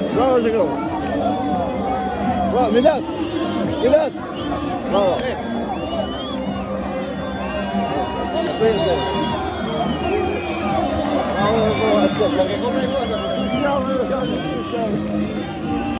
Bravo, Jacob. Bravo, Milad. Milad. Bravo. Așa este. Bravo, bravo, ascultă.